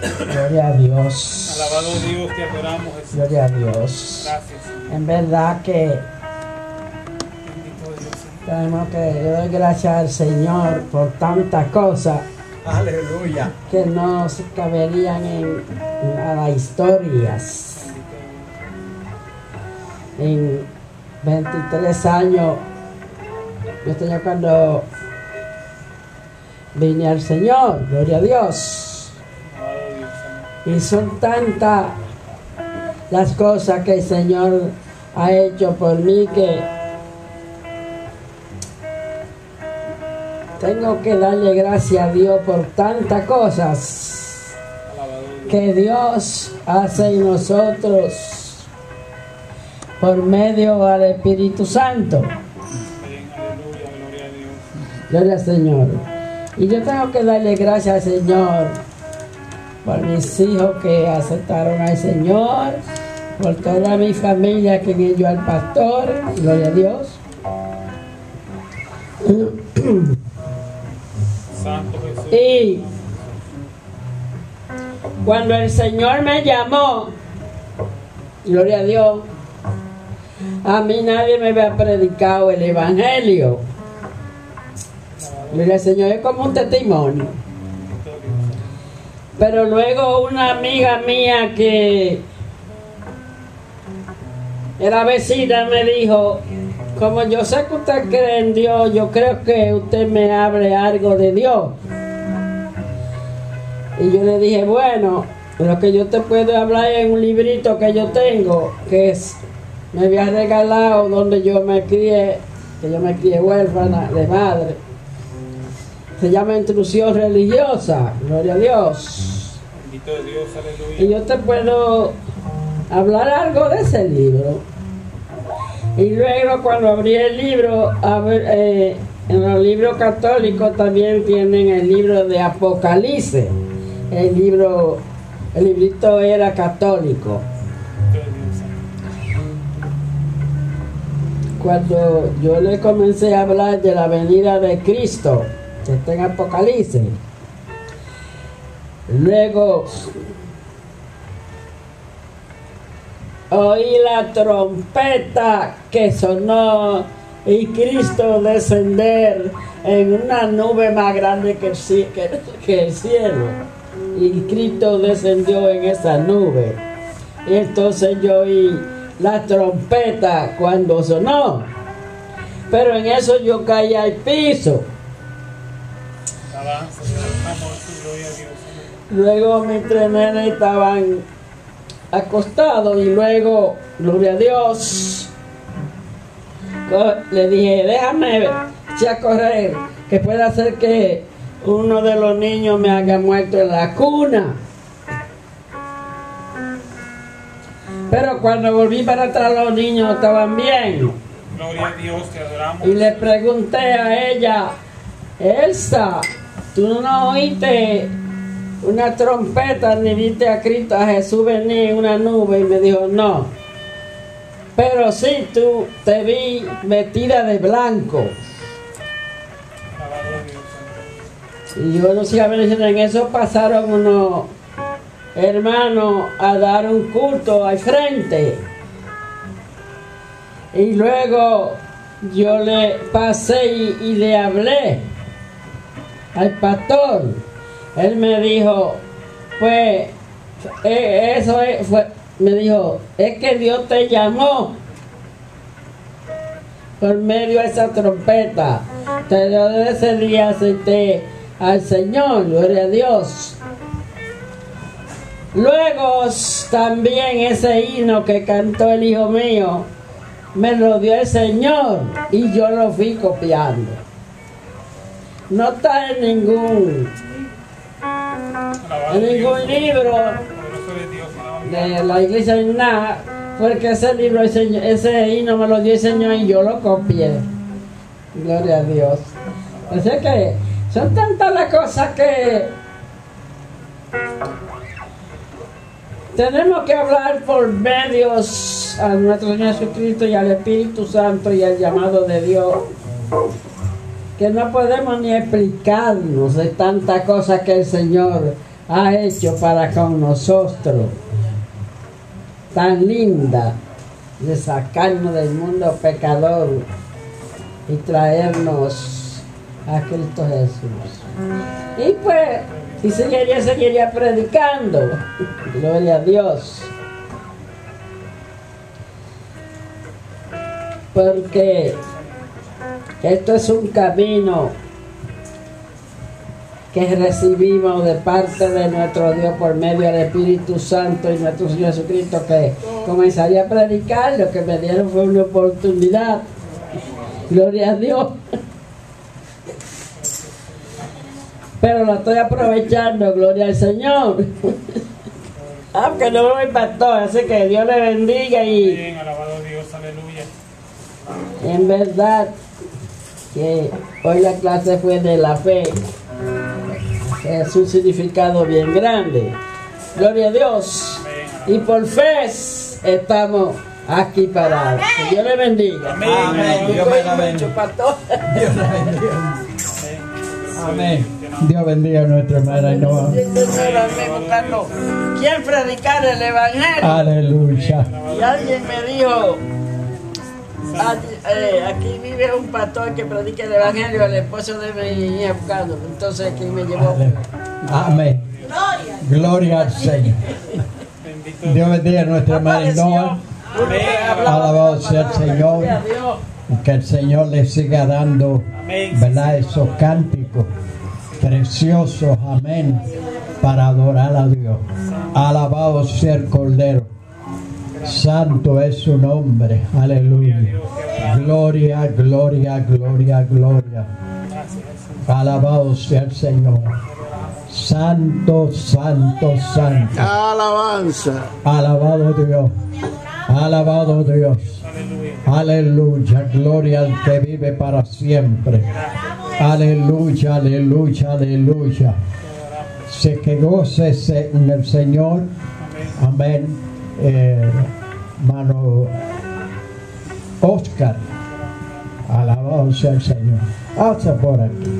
Gloria a Dios. Alabado Dios, te adoramos, Jesús. Gloria a Dios. Gracias, Señor. En verdad que Bendito Dios, Señor. tenemos que, yo doy gracias al Señor por tantas cosas Aleluya. que no se caberían en las historias. En 23 años, yo tenía cuando vine al Señor, gloria a Dios. Alabado Dios, Señor. Y son tantas las cosas que el Señor ha hecho por mí que tengo que darle gracias a Dios por tantas cosas Alabado Dios. que Dios hace en nosotros por medio del Espíritu Santo. Amén. Aleluya, gloria a Dios. Gloria al Señor. Y yo tengo que darle gracias al Señor por mis hijos que aceptaron al Señor, por toda mi familia que me dio al pastor. Gloria a Dios. Santo Jesús. Y cuando el Señor me llamó, gloria a Dios, a mí nadie me había predicado el Evangelio. Gloria al Señor, es como un testimonio. Pero luego una amiga mía que era vecina me dijo, como yo sé que usted cree en Dios, yo creo que usted me hable algo de Dios. Y yo le dije, bueno, lo que yo te puedo hablar es un librito que yo tengo, me había regalado donde yo me crié, que yo me crié huérfana de madre. Se llama Instrucción Religiosa, gloria a Dios. Bendito Dios, aleluya. Y yo te puedo hablar algo de ese libro. Y luego cuando abrí el libro, en los libros católicos también tienen el libro de Apocalipsis. El librito era católico. Bendito Dios, Señor. Cuando yo le comencé a hablar de la venida de Cristo, que está en Apocalipsis, luego oí la trompeta que sonó y Cristo descender en una nube más grande que el cielo. Y Cristo descendió en esa nube. Y entonces yo oí la trompeta cuando sonó. Pero en eso yo caí al piso. Alabanza, amor, su gloria a Dios, Señor. Luego mis tres nenes estaban acostados y luego, gloria a Dios, le dije, déjame echar a correr, que puede hacer que uno de los niños me haya muerto en la cuna. Pero cuando volví para atrás los niños estaban bien. Gloria a Dios, te adoramos. Y le pregunté a ella, Elsa, ¿tú no oíste una trompeta ni viste a Cristo, a Jesús venir en una nube? Y me dijo, no. Pero sí, tú te vi vestida de blanco. Alabado Dios, Señor. Y yo no sé, en eso pasaron unos hermanos a dar un culto al frente. Y luego yo le pasé y le hablé al pastor. Él me dijo, pues, me dijo, es que Dios te llamó por medio de esa trompeta. Desde ese día acepté al Señor, gloria a Dios. Luego también ese himno que cantó el hijo mío, me lo dio el Señor y yo lo fui copiando. No está en ningún Alabado libro poderoso de Dios, alabado. de la iglesia ni nada, porque ese libro, ese himno me lo dio el Señor y yo lo copié. Gloria a Dios. Así que son tantas las cosas que tenemos que hablar por medios a nuestro Señor Jesucristo y al Espíritu Santo y al llamado de Dios, que no podemos ni explicarnos de tantas cosas que el Señor ha hecho para con nosotros, tan linda, de sacarnos del mundo pecador y traernos a Cristo Jesús. Y pues, y seguiría predicando, gloria a Dios, porque esto es un camino que recibimos de parte de nuestro Dios por medio del Espíritu Santo y nuestro Señor Jesucristo, que comenzaría a predicar. Lo que me dieron fue una oportunidad, gloria a Dios, pero lo estoy aprovechando, gloria al Señor. Aunque no me impactó, así que Dios le bendiga. Y bien, alabado Dios, aleluya. En verdad que hoy la clase fue de la fe, es un significado bien grande, gloria a Dios, y por fe estamos aquí parados. Que Dios le bendiga. Amén. Amén. Dios me la bendiga. Dios la bendiga. Amén. Dios bendiga a nuestra hermana Noa. ¿Quién predicar el evangelio? Aleluya. Y alguien me dijo, aquí vive un pastor que predica el evangelio, el esposo de mi hija buscando. Entonces aquí me llevó. Amén. Gloria al Señor. Dios bendiga a nuestra hermana Noa. Alabado sea el Señor. Y que el Señor le siga dando, ¿verdad?, esos cánticos preciosos, amén, para adorar a Dios. Alabado sea el Cordero. Santo es su nombre. Aleluya. Gloria, gloria, gloria, gloria. Alabado sea el Señor. Santo, santo, santo. Alabanza. Alabado Dios. Alabado Dios. Aleluya. Gloria al que vive para siempre. Aleluya, aleluya, aleluya. Se que goce en el Señor. Amén. Hermano Oscar. Alabado sea el Señor. Hasta por aquí.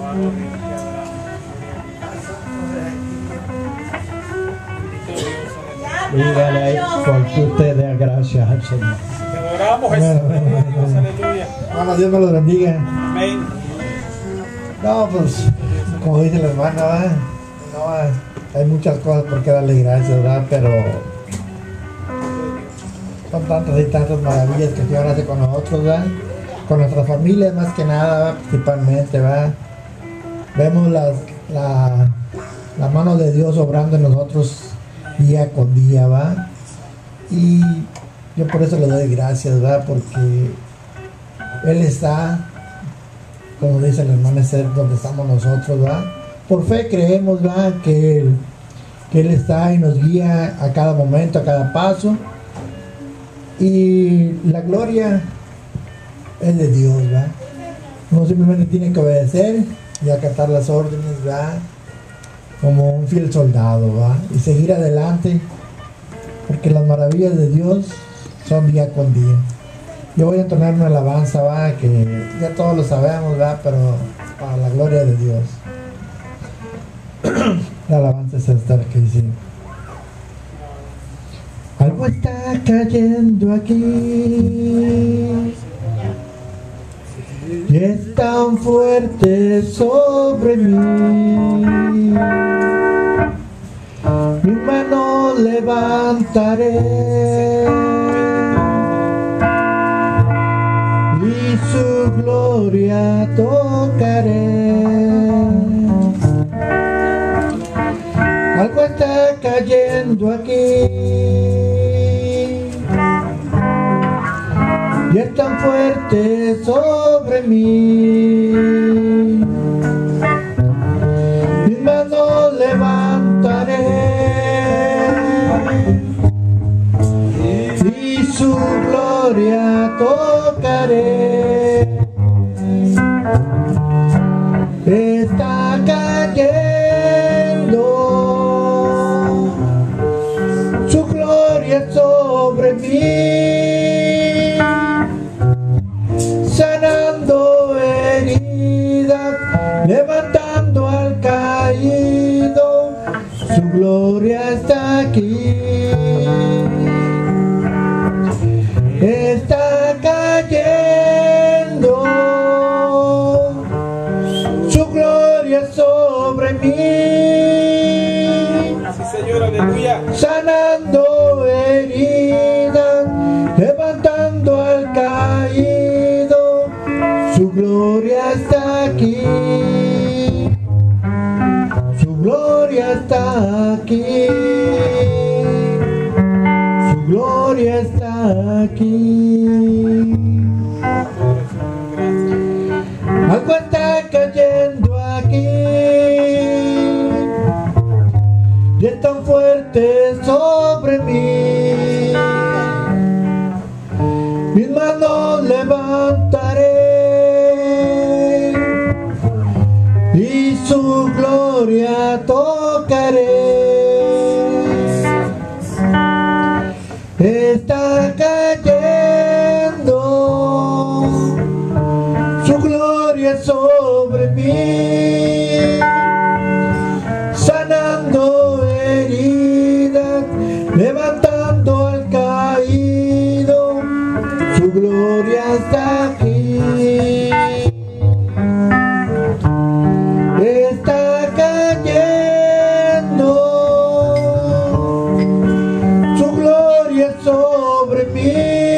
Dígale ahí, porque usted dé gracias al Señor. Te adoramos, Jesús. Dios, aleluya. Bueno, Dios me lo bendiga. Amén. No, pues, como dice la hermana, ¿verdad? No, hay muchas cosas por qué darle gracias, ¿verdad? Pero son tantas y tantas maravillas que Dios hace con nosotros, ¿verdad? Con nuestra familia, más que nada, ¿verdad? Principalmente, ¿verdad? Vemos la mano de Dios obrando en nosotros día con día, ¿va? Y yo por eso le doy gracias, ¿va? Porque Él está, como dice la hermana Esther, donde estamos nosotros, ¿va? Por fe creemos, ¿va? Que Él está y nos guía a cada momento, a cada paso. Y la gloria es de Dios, ¿va? Uno simplemente tiene que obedecer y acatar las órdenes, ¿va? Como un fiel soldado, ¿va? Y seguir adelante, porque las maravillas de Dios son día con día. Yo voy a entonar una alabanza, ¿va? Que ya todos lo sabemos, ¿va? Pero para la gloria de Dios. La alabanza es esta que dice: algo está cayendo aquí y es tan fuerte sobre mí. Mi mano levantaré y su gloria tocaré. Algo está cayendo aquí y es tan fuerte sobre mí. Mis manos levantaré y su gloria tocaré. Está cayendo su gloria sobre mí, sanando heridas gloria está aquí. Está cayendo su gloria sobre mí. Sí, Señor, aleluya. Sanando heridas, levantando al caído, su gloria está aquí. Su gloria está aquí. Su gloria está aquí. Algo está cayendo aquí y es tan fuerte sobre mí. Mis manos levantaré y su gloria tocaré. Está cayendo su gloria sobre mí, sanando heridas, levantando al caído, su gloria está aquí. Está cayendo su gloria sobre mí,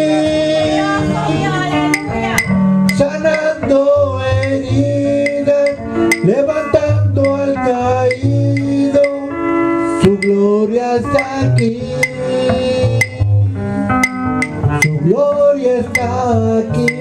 sanando heridas, levantando al caído, su gloria está aquí. Su gloria está aquí.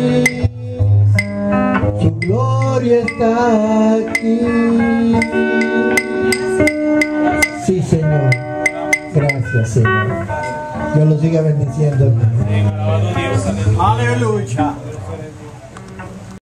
Su gloria está aquí. Sí, Señor. Gracias, Señor. Dios los siga bendiciendo. Alabado Dios, aleluya. Aleluya.